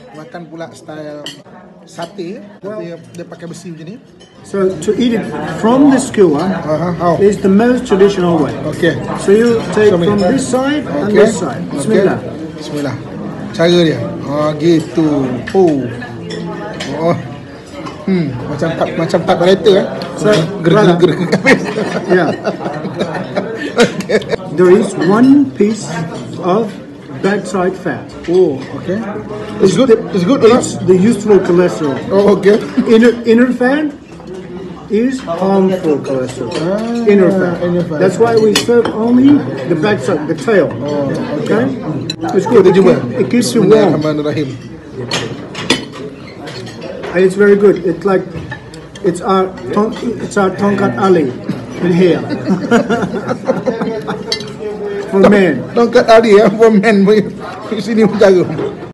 makan pula style sate, tapi dia pakai besi macam ni. So to eat it from the skewer How? is the most traditional way. Okay. So you take from this side and this side. Bismillah. Bismillah. Cara dia. Gitu. Macam tak operator So, gerak-gerak ke habis. Yeah. There is one piece of backside fat. Okay. It's good. It's good. It's the useful cholesterol. Okay. Inner fat is harmful cholesterol. Inner fat. That's why we serve only the backside, the tail. Okay. It's good. It keeps you warm. Bismillahirrahmanirrahim. And it's very good. It's our tongkat ali in here for men. Tongkat ali for men. Sini pun jarum.